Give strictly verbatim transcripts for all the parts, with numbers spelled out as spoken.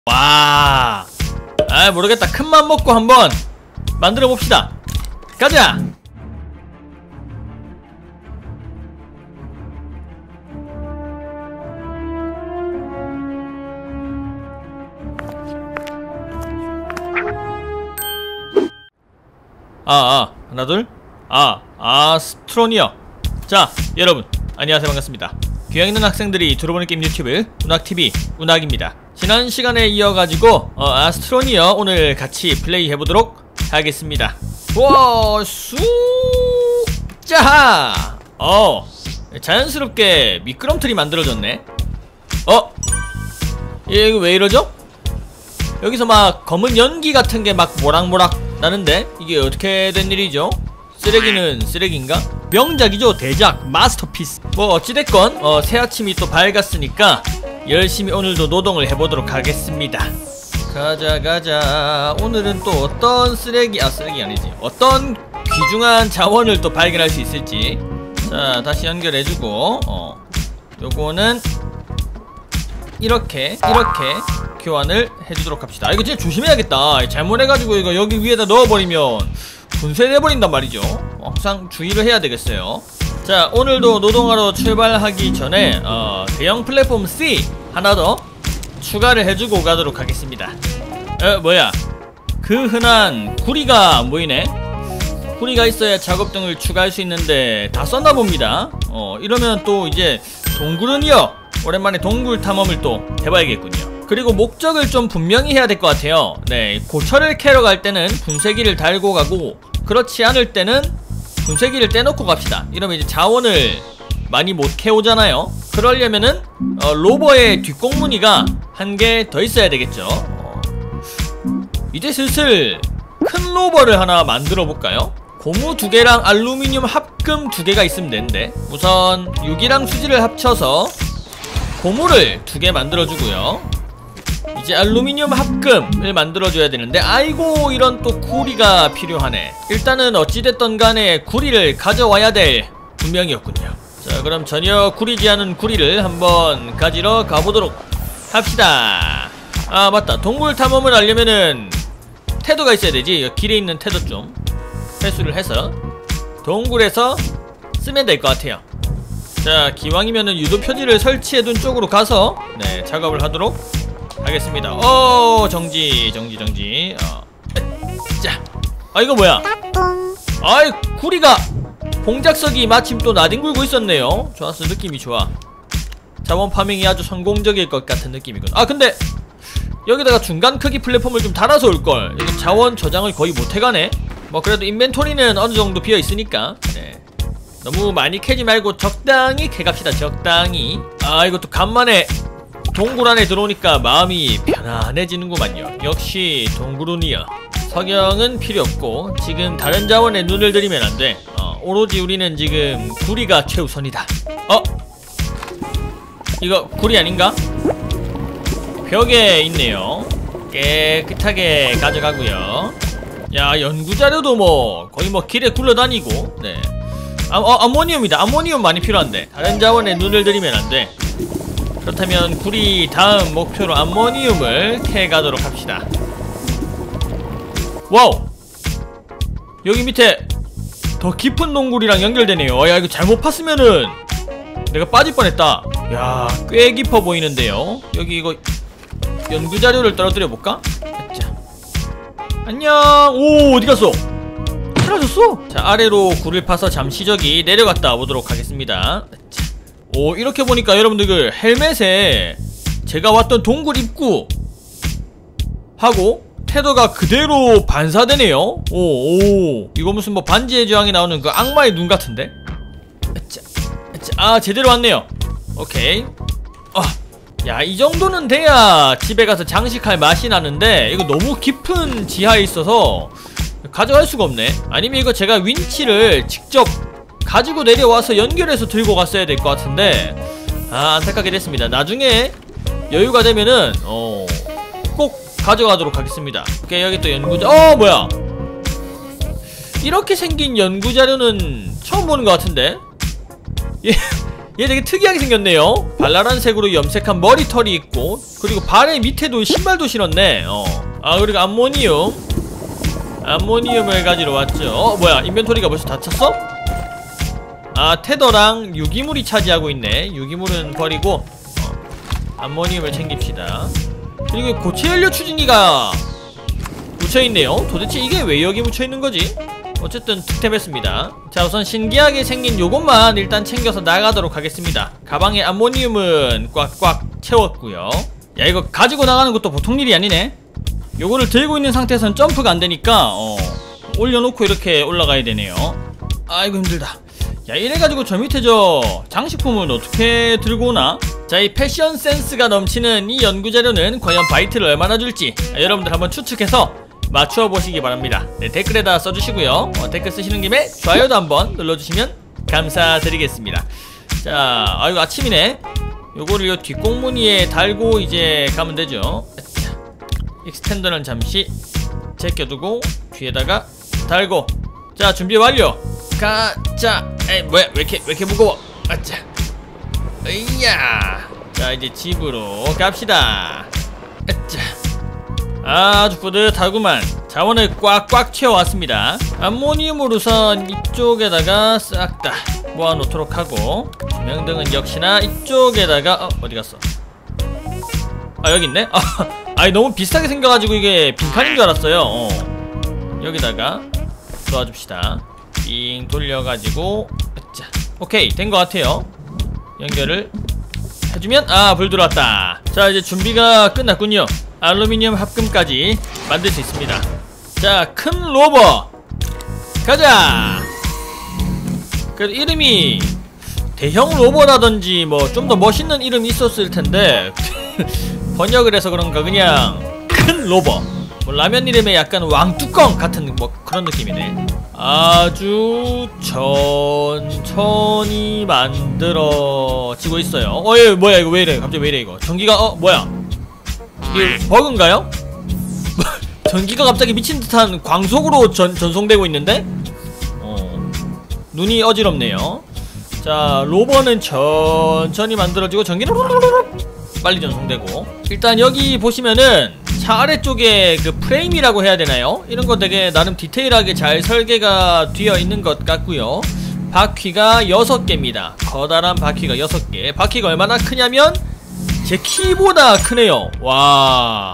와, 아 모르겠다. 큰맘 먹고 한번 만들어 봅시다. 가자. 아, 아, 하나, 둘. 아, 아스트로니어. 자, 여러분, 안녕하세요. 반갑습니다. 귀향 있는 학생들이 들어보는 게임 유튜브, 운학티비, 운학입니다. 지난 시간에 이어가지고, 어, 아스트로니어 오늘 같이 플레이 해보도록 하겠습니다. 와, 수, 짜하! 어, 자연스럽게 미끄럼틀이 만들어졌네. 어? 이거 왜 이러죠? 여기서 막 검은 연기 같은 게 막 모락모락 나는데 이게 어떻게 된 일이죠? 쓰레기는 쓰레기인가? 명작이죠. 대작 마스터피스. 뭐 어찌됐건 어, 새아침이 또 밝았으니까 열심히 오늘도 노동을 해보도록 하겠습니다. 가자 가자. 오늘은 또 어떤 쓰레기 아 쓰레기 아니지 어떤 귀중한 자원을 또 발견할 수 있을지. 자, 다시 연결해주고 어 요거는 이렇게 이렇게 교환을 해주도록 합시다. 아, 이거 진짜 조심해야겠다. 잘못해가지고 이거 여기 위에다 넣어버리면 분쇄돼버린단 말이죠. 어, 항상 주의를 해야 되겠어요. 자, 오늘도 노동하러 출발하기 전에 어, 대형 플랫폼 C 하나 더 추가를 해주고 가도록 하겠습니다. 어, 뭐야, 그 흔한 구리가 안 보이네. 구리가 있어야 작업 등을 추가할 수 있는데 다 썼나 봅니다. 어, 이러면 또 이제 동굴은요, 오랜만에 동굴 탐험을 또 해봐야겠군요. 그리고 목적을 좀 분명히 해야 될 것 같아요. 네, 고철을 캐러 갈 때는 분쇄기를 달고 가고, 그렇지 않을 때는 분쇄기를 떼놓고 갑시다. 이러면 이제 자원을 많이 못 캐오잖아요. 그러려면은 어, 로버의 뒷공무니가 한 개 더 있어야 되겠죠. 어, 이제 슬슬 큰 로버를 하나 만들어 볼까요? 고무 두 개랑 알루미늄 합금 두 개가 있으면 되는데, 우선 유기랑 수지를 합쳐서 고무를 두 개 만들어주고요. 이제 알루미늄 합금을 만들어줘야 되는데, 아이고 이런 또 구리가 필요하네. 일단은 어찌됐던 간에 구리를 가져와야 될 분명이었군요. 자, 그럼 전혀 구리지 않은 구리를 한번 가지러 가보도록 합시다. 아 맞다, 동굴 탐험을 하려면은 태도가 있어야 되지. 길에 있는 태도 좀 회수를 해서 동굴에서 쓰면 될 것 같아요. 자, 기왕이면은 유도 표지를 설치해둔 쪽으로 가서 네 작업을 하도록 하겠습니다. 어 정지 정지 정지. 어. 자, 아 이거 뭐야? 아이, 구리가 공작석이 마침 또 나뒹굴고 있었네요. 좋았어, 느낌이 좋아. 자원 파밍이 아주 성공적일 것 같은 느낌이군. 아 근데 여기다가 중간 크기 플랫폼을 좀 달아서 올걸. 이거 자원 저장을 거의 못해가네. 뭐 그래도 인벤토리는 어느정도 비어있으니까 네. 너무 많이 캐지 말고 적당히 캐갑시다. 적당히. 아 이것도 간만에 동굴 안에 들어오니까 마음이 편안해지는구만요. 역시 동굴은이여. 석영은 필요 없고 지금 다른 자원에 눈을 들이면 안돼. 어, 오로지 우리는 지금 구리가 최우선이다. 어? 이거 구리 아닌가? 벽에 있네요. 깨끗하게 가져가고요. 야, 연구자료도 뭐 거의 뭐 길에 굴러다니고. 네. 아, 어, 아모니움이다. 아모니움 많이 필요한데 다른 자원에 눈을 들이면 안돼. 그렇다면 구리 다음 목표로 아모니움을 캐가도록 합시다. 와우! 여기 밑에 더 깊은 동굴이랑 연결되네요. 야, 이거 잘못 팠으면은 내가 빠질 뻔했다. 야, 꽤 깊어 보이는데요. 여기 이거 연구자료를 떨어뜨려볼까? 자, 안녕. 오, 어디갔어? 사라졌어? 자, 아래로 굴을 파서 잠시 저기 내려갔다 오도록 하겠습니다. 자. 오, 이렇게 보니까 여러분들 그 헬멧에 제가 왔던 동굴 입구 하고 태도가 그대로 반사되네요. 오, 오, 이거 무슨 뭐 반지의 제왕에 나오는 그 악마의 눈 같은데? 자, 자, 아, 제대로 왔네요. 오케이. 아, 야, 이 정도는 돼야 집에 가서 장식할 맛이 나는데 이거 너무 깊은 지하에 있어서 가져갈 수가 없네. 아니면 이거 제가 윈치를 직접 가지고 내려와서 연결해서 들고 갔어야 될 것 같은데, 아, 안타깝게 됐습니다. 나중에 여유가 되면은 어, 꼭 가져가도록 하겠습니다. 오케이, 여기 또 연구자. 어, 뭐야, 이렇게 생긴 연구자료는 처음 보는 것 같은데. 얘, 얘 되게 특이하게 생겼네요. 발랄한 색으로 염색한 머리털이 있고, 그리고 발의 밑에도 신발도 신었네. 어. 아, 그리고 암모니움 암모니움을 가지러 왔죠. 어, 뭐야, 인벤토리가 벌써 다 찼어? 아, 테더랑 유기물이 차지하고 있네. 유기물은 버리고 어, 암모니움을 챙깁시다. 그리고 고체 연료 추진기가 묻혀있네요. 도대체 이게 왜 여기 묻혀있는거지? 어쨌든 득템했습니다. 자, 우선 신기하게 생긴 요것만 일단 챙겨서 나가도록 하겠습니다. 가방에 암모니움은 꽉꽉 채웠고요. 야, 이거 가지고 나가는 것도 보통 일이 아니네. 요거를 들고 있는 상태에서는 점프가 안되니까 어, 올려놓고 이렇게 올라가야 되네요. 아이고 힘들다. 야, 이래가지고 저 밑에 저 장식품은 어떻게 들고 오나? 자, 이 패션 센스가 넘치는 이 연구자료는 과연 바이트를 얼마나 줄지 아, 여러분들 한번 추측해서 맞추어 보시기 바랍니다. 네, 댓글에다 써주시고요. 어, 댓글 쓰시는 김에 좋아요도 한번 눌러주시면 감사드리겠습니다. 자, 아이고 아침이네. 요거를 요 뒷공무니에 달고 이제 가면 되죠. 자, 익스텐더는 잠시 제껴두고 뒤에다가 달고. 자, 준비 완료. 가자. 에이, 뭐야, 왜 이렇게 왜 이렇게 무거워? 아짜. 으이야. 자, 이제 집으로 갑시다. 아짜. 아주 뿌듯하구만. 자원을 꽉꽉 채워왔습니다. 암모니움을 우선 이쪽에다가 싹 다 모아놓도록 하고, 조명등은 역시나 이쪽에다가 어 어디갔어? 아, 여기 있네? 아, 아니 너무 비슷하게 생겨가지고 이게 빈칸인 줄 알았어요. 어. 여기다가 도와줍시다. 빙 돌려가지고. 자, 오케이, 된 것 같아요. 연결을 해주면 아, 불 들어왔다. 자, 이제 준비가 끝났군요. 알루미늄 합금까지 만들 수 있습니다. 자, 큰 로버 가자. 그래도 이름이 대형 로버라든지 뭐 좀 더 멋있는 이름이 있었을 텐데 번역을 해서 그런가 그냥 큰 로버. 뭐 라면 이름에 약간 왕뚜껑 같은 뭐 그런 느낌이네. 아주 천천히 만들어지고 있어요. 어, 얘 뭐야 이거 왜 이래? 갑자기 왜 이래 이거? 전기가 어 뭐야? 이게 버그인가요? 전기가 갑자기 미친듯한 광속으로 전, 전송되고 있는데? 어, 눈이 어지럽네요. 자, 로버는 천천히 만들어지고 전기는 빨리 전송되고. 일단 여기 보시면은 차 아래쪽에 그 프레임이라고 해야 되나요? 이런 거 되게 나름 디테일하게 잘 설계가 되어 있는 것 같고요. 바퀴가 여섯 개입니다. 커다란 바퀴가 여섯 개. 바퀴가 얼마나 크냐면 제 키보다 크네요. 와.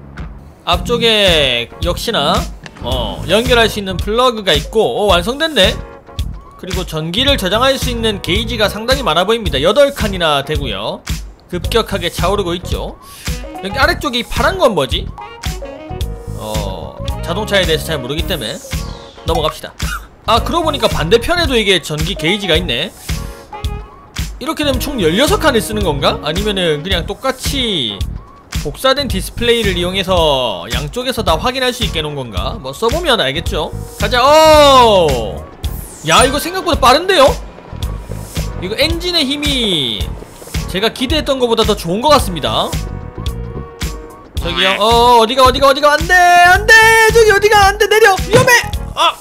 앞쪽에 역시나 어, 연결할 수 있는 플러그가 있고 어, 완성됐네. 그리고 전기를 저장할 수 있는 게이지가 상당히 많아 보입니다. 여덟 칸이나 되고요. 급격하게 차오르고 있죠. 여기 아래쪽에 이 파란 건 뭐지? 어, 자동차에 대해서 잘 모르기 때문에 넘어갑시다. 아, 그러고 보니까 반대편에도 이게 전기 게이지가 있네. 이렇게 되면 총 열여섯 칸을 쓰는 건가? 아니면은 그냥 똑같이 복사된 디스플레이를 이용해서 양쪽에서 다 확인할 수 있게 해놓은 건가? 뭐 써보면 알겠죠? 가자. 오! 야, 이거 생각보다 빠른데요? 이거 엔진의 힘이 제가 기대했던 것보다 더 좋은 것 같습니다. 저기요. 어, 어디가 어디가 어디가 안돼 안돼. 저기 어디가 안돼. 내려. 위험해. 아.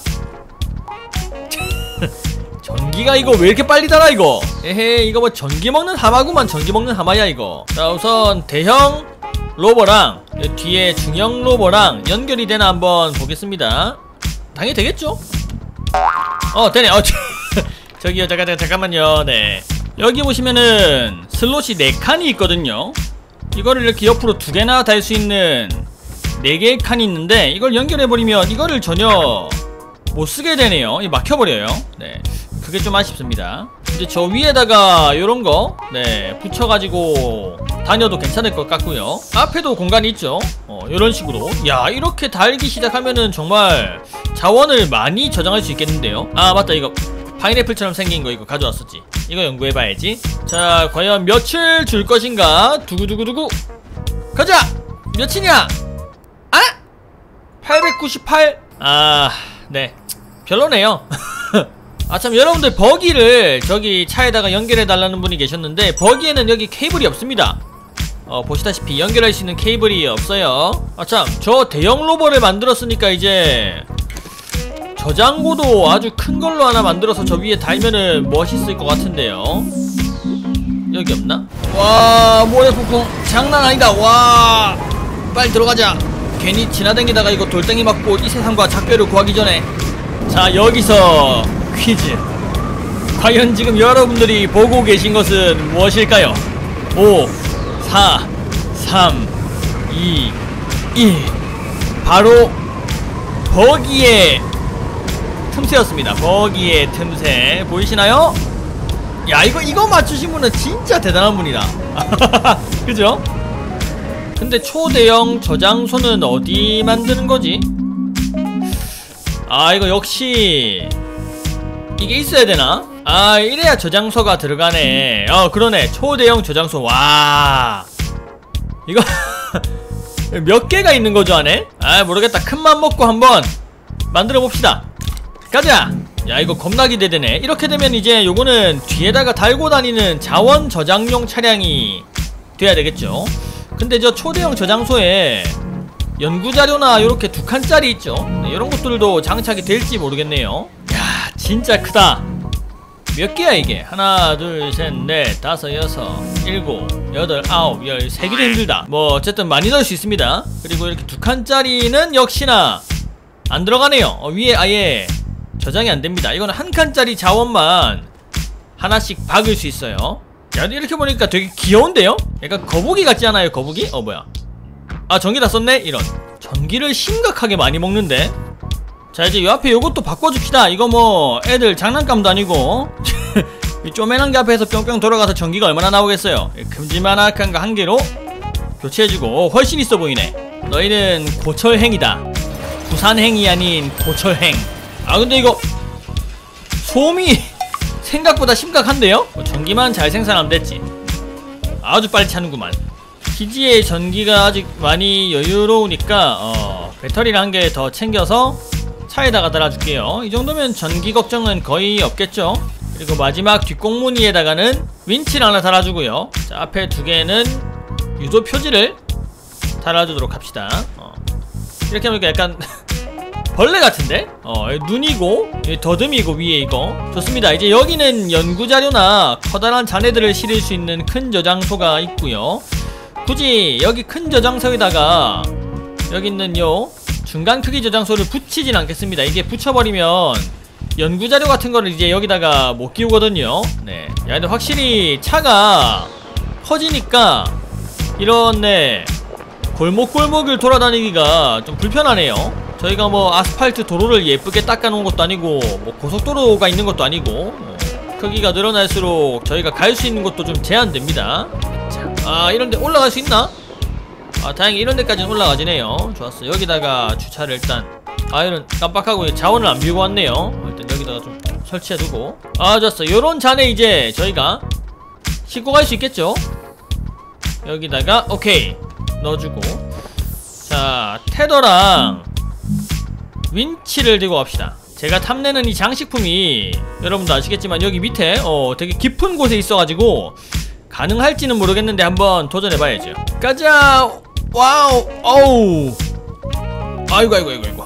전기가 이거 왜 이렇게 빨리 달아 이거. 에헤, 이거 뭐 전기 먹는 하마구만. 전기 먹는 하마야 이거. 자, 우선 대형 로버랑 뒤에 중형 로버랑 연결이 되나 한번 보겠습니다. 당연히 되겠죠? 어, 되네. 어, 저기요. 잠깐, 잠깐만요. 네, 여기 보시면은 슬롯이 네 칸이 있거든요. 이거를 이렇게 옆으로 두 개나 달 수 있는 네 개의 칸이 있는데 이걸 연결해버리면 이거를 전혀 못쓰게 되네요. 이 막혀버려요. 네, 그게 좀 아쉽습니다. 이제 저 위에다가 요런거 네 붙여가지고 다녀도 괜찮을 것 같고요. 앞에도 공간이 있죠. 어, 요런식으로. 야, 이렇게 달기 시작하면은 정말 자원을 많이 저장할 수 있겠는데요. 아, 맞다. 이거 파인애플처럼 생긴 거 이거 가져왔었지. 이거 연구해봐야지. 자, 과연 며칠 줄 것인가? 두구두구두구 가자! 몇이냐? 아? 팔백구십팔? 아, 네, 별로네요. 아, 참, 여러분들 버기를 저기 차에다가 연결해달라는 분이 계셨는데 버기에는 여기 케이블이 없습니다. 어, 보시다시피 연결할 수 있는 케이블이 없어요. 아, 참, 저 대형 로버를 만들었으니까 이제 저장고도 아주 큰 걸로 하나 만들어서 저 위에 달면은 멋있을 것 같은데요. 여기 없나? 와 모래폭풍 장난 아니다. 와 빨리 들어가자. 괜히 지나다니다가 이거 돌덩이 맞고 이 세상과 작별을 구하기 전에. 자 여기서 퀴즈. 과연 지금 여러분들이 보고 계신 것은 무엇일까요? 오 사 삼 이 일. 바로 버기의 틈새였습니다. 버기의 틈새 보이시나요? 야 이거 이거 맞추신 분은 진짜 대단한 분이다. 그죠? 근데 초대형 저장소는 어디 만드는 거지? 아 이거 역시 이게 있어야 되나? 아 이래야 저장소가 들어가네. 어 그러네. 초대형 저장소. 와 이거 몇 개가 있는 거죠 안에? 아 모르겠다. 큰맘 먹고 한번 만들어 봅시다. 가자. 야 이거 겁나 기대되네. 이렇게 되면 이제 요거는 뒤에다가 달고 다니는 자원 저장용 차량이 돼야 되겠죠. 근데 저 초대형 저장소에 연구자료나 요렇게 두 칸짜리 있죠. 네, 요런 것들도 장착이 될지 모르겠네요. 야 진짜 크다. 몇 개야 이게? 하나 둘 셋 넷 다섯 여섯 일곱 여덟 아홉 열 세 개도 힘들다. 뭐 어쨌든 많이 넣을 수 있습니다. 그리고 이렇게 두 칸짜리는 역시나 안 들어가네요. 어, 위에 아예 저장이 안됩니다. 이거는 한 칸짜리 자원만 하나씩 박을 수 있어요. 야 이렇게 보니까 되게 귀여운데요? 약간 거북이 같지 않아요? 거북이? 어 뭐야 아 전기 다 썼네? 이런 전기를 심각하게 많이 먹는데. 자 이제 요 앞에 요것도 바꿔줍시다. 이거 뭐 애들 장난감도 아니고 이 쪼매난 게 앞에서 뿅뿅 돌아가서 전기가 얼마나 나오겠어요. 큼지막한 거 한 개로 교체해주고 훨씬 있어 보이네. 너희는 고철행이다. 부산행이 아닌 고철행. 아 근데 이거 소음이 생각보다 심각한데요? 뭐 전기만 잘 생산하면 됐지. 아주 빨리 차는구만. 기지의 전기가 아직 많이 여유로우니까 어, 배터리를 한 개 더 챙겨서 차에다가 달아줄게요. 이 정도면 전기 걱정은 거의 없겠죠. 그리고 마지막 뒷공무니에다가는 윈치를 하나 달아주고요. 자 앞에 두 개는 유도 표지를 달아주도록 합시다. 어. 이렇게 하면 약간 벌레 같은데? 어 눈이고 더듬이고 위에 이거 좋습니다. 이제 여기는 연구자료나 커다란 잔해들을 실을 수 있는 큰 저장소가 있고요. 굳이 여기 큰 저장소에다가 여기 있는 요 중간 크기 저장소를 붙이진 않겠습니다. 이게 붙여버리면 연구자료 같은 거를 이제 여기다가 못 끼우거든요. 네. 야 근데 확실히 차가 커지니까 이런 네 골목골목을 돌아다니기가 좀 불편하네요. 저희가 뭐 아스팔트 도로를 예쁘게 닦아놓은 것도 아니고 뭐 고속도로가 있는 것도 아니고 뭐 크기가 늘어날수록 저희가 갈 수 있는 것도 좀 제한됩니다. 자, 아 이런데 올라갈 수 있나? 아 다행히 이런 데까지는 올라가지네요. 좋았어. 여기다가 주차를 일단 아 이런 깜빡하고 자원을 안 비우고 왔네요. 일단 여기다가 좀 설치해두고 아 좋았어. 요런 잔에 이제 저희가 싣고 갈 수 있겠죠. 여기다가 오케이 넣어주고 자 테더랑 윈치를 들고 갑시다. 제가 탐내는 이 장식품이 여러분도 아시겠지만 여기 밑에 어 되게 깊은 곳에 있어가지고 가능할지는 모르겠는데 한번 도전해봐야죠. 가자. 와우. 어우 아이고 아이고 아이고 아이고